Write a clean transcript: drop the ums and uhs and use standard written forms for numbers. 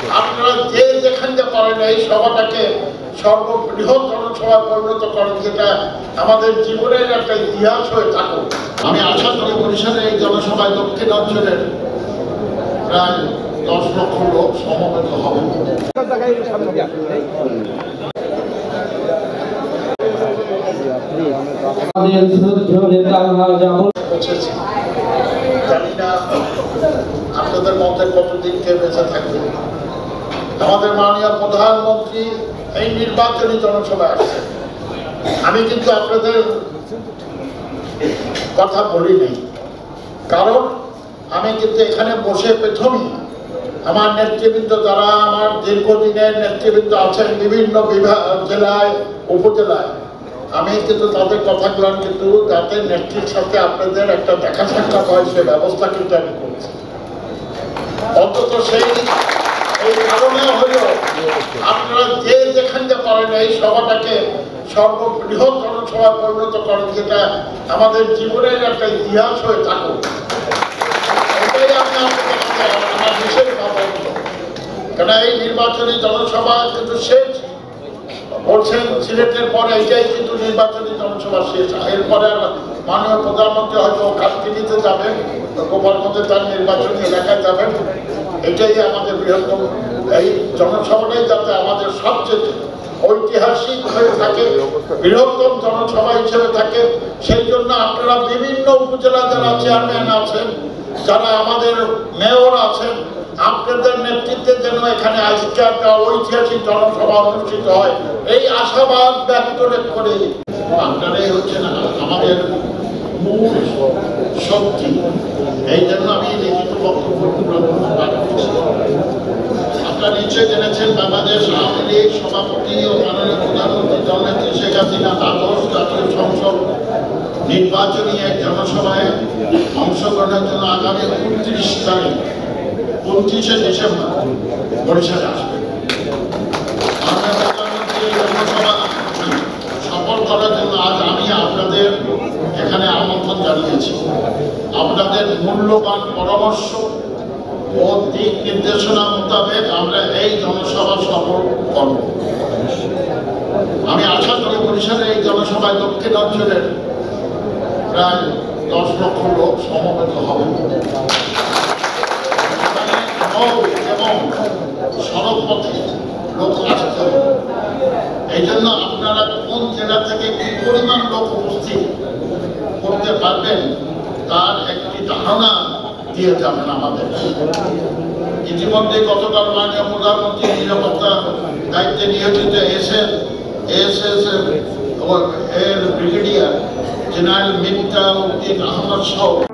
আপনারা যে যেখানে পারেন এই সভাটাকে সর্ববৃহৎ জনসভায় পরিণত করেন, যেটা আমাদের জীবনের একটা ইতিহাস হয়ে থাকুক। আমি আশা করি বরিশালের এই জনসভায় দক্ষিণাঞ্চলের প্রায় 10 লক্ষ লোক সমবেত হবে। জানি না আপনাদের মধ্যে কতদিন কে বেঁচে থাকবে। আমাদের মাননীয় প্রধানমন্ত্রী এই নির্বাচনী জনসভায় আসছে। আমি কিন্তু আপনাদের কথা বলি নাই, কারণ আমি কিন্তু এখানে বসে প্রথমেই আমার নেতৃবৃন্দ, যারা আমার দীর্ঘদিনের নেতৃবৃন্দ আছেন বিভিন্ন বিভাগ, জেলায়, উপজেলায়, আমি কিন্তু তাদের কথাগুলো কিন্তু যাতে নেত্রীর সাথে আপনাদের একটা দেখা সাক্ষাৎ হয় সে ব্যবস্থা কিন্তু আমি করছি। অন্তত এই কারণে হলো আপনারা যে যেখানে পারেন এই সভাটাকে সর্ববৃহৎ জনসভায় পরিণত করেন, যেটা আমাদের জীবনের একটা ইতিহাস হয়ে থাকুক। এটাই আমি আপনাদের কাছে আমার বিশেষ ভাবনা। কেন এই নির্বাচনী জনসভা কিন্তু শেষ বলছেন, সিলেটের পরে এইটাই কিন্তু নির্বাচনী জনসভা শেষ। এরপরে মাননীয় প্রধানমন্ত্রী হয়তো কালকিনিতে যাবেন, গোপালগঞ্জে তার নির্বাচনী এলাকায় যাবেন। এটাই আমাদের বৃহত্তম এই জনসভাটাই যাতে আমাদের সবচেয়ে ঐতিহাসিক হয়ে থাকে, বৃহত্তম জনসভা হিসেবে থাকে। সেই জন্য আপনারা বিভিন্ন উপজেলা যারা চেয়ারম্যান আছেন, যারা আমাদের মেয়র আছেন, আপনাদের নেতৃত্বে যেন এখানে আজকে একটা ঐতিহাসিক জনসভা অনুষ্ঠিত হয়, এই আশাবাদ ব্যক্ত করে আপনারাই হচ্ছে না আমাদের মূল শক্তি। এই জন্য আমি লিখিত বক্তব্য আপনারা নিশ্চয় জেনেছেন, বাংলাদেশ আওয়ামী লীগ সভাপতি ও মাননীয় প্রধানমন্ত্রী জননেত্রী শেখ হাসিনা দ্বাদশ জাতীয় সংসদ নির্বাচনী এক জনসভায় অংশগ্রহণের জন্য আগামী 29শে ডিসেম্বর বরিশালে আসবে। জনসভা সফল করার জন্য আজ আমি আপনাদের এখানে আমন্ত্রণ জানিয়েছি। আপনাদের মূল্যবান পরামর্শ ও দিক নির্দেশনা মোতাবেক আমরা এই জনসভা সফল করব। আমি আশা করি বরিশালের এই জনসভায় দক্ষিণাঞ্চলের প্রায় 10 লক্ষ লোক সমবেত হবে এবং সড়ক পথে লোক আসতে হবে। এই জন্য আপনারা কোন জেলা থেকে কি পরিমাণ লোক উপস্থিত করতে পারবেন তার একটি ধারণা দিয়ে যাবেন আমাদের। ইতিমধ্যে গতকাল মাননীয় প্রধানমন্ত্রী নিরাপত্তা দায়িত্বে নিয়োজিত এএসএস এর ব্রিগেডিয়ার জেনারেল মিফতা উদ্দিন আহমদ সহ